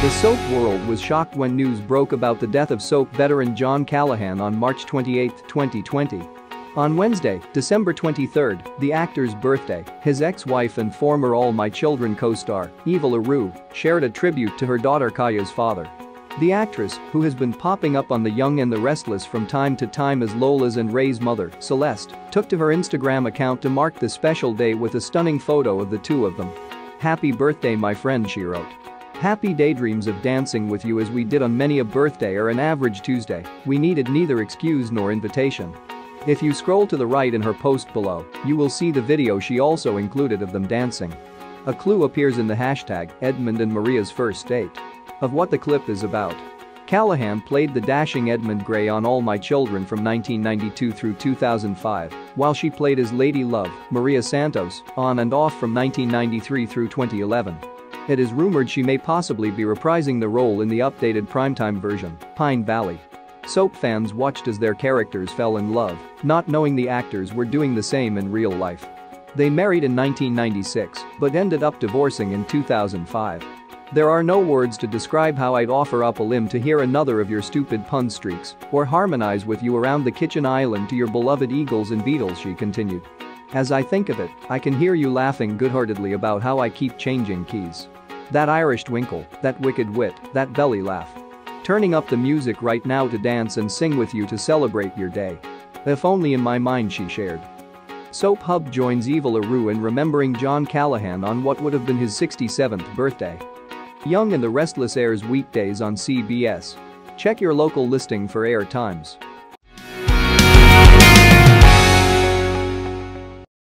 The soap world was shocked when news broke about the death of soap veteran John Callahan on March 28, 2020. On Wednesday, December 23, the actor's birthday, his ex-wife and former All My Children co-star, Eva LaRue, shared a tribute to her daughter Kaya's father. The actress, who has been popping up on The Young and the Restless from time to time as Lola's and Ray's mother, Celeste, took to her Instagram account to mark the special day with a stunning photo of the two of them. "Happy birthday, my friend," she wrote. "Happy daydreams of dancing with you as we did on many a birthday or an average Tuesday. We needed neither excuse nor invitation." If you scroll to the right in her post below, you will see the video she also included of them dancing. A clue appears in the hashtag Edmund and Maria's first date. Of what the clip is about. Callahan played the dashing Edmund Gray on All My Children from 1992 through 2005, while she played his lady love, Maria Santos, on and off from 1993 through 2011. It is rumored she may possibly be reprising the role in the updated primetime version, Pine Valley. Soap fans watched as their characters fell in love, not knowing the actors were doing the same in real life. They married in 1996 but ended up divorcing in 2005. There are no words to describe how I'd offer up a limb to hear another of your stupid pun streaks or harmonize with you around the kitchen island to your beloved Eagles and Beatles, she continued. As I think of it, I can hear you laughing good-heartedly about how I keep changing keys. That Irish twinkle, that wicked wit, that belly laugh. Turning up the music right now to dance and sing with you to celebrate your day. If only in my mind, she shared. Soap Hub joins Eva LaRue in remembering John Callahan on what would have been his 67th birthday. Young and the Restless airs weekdays on CBS. Check your local listing for air times.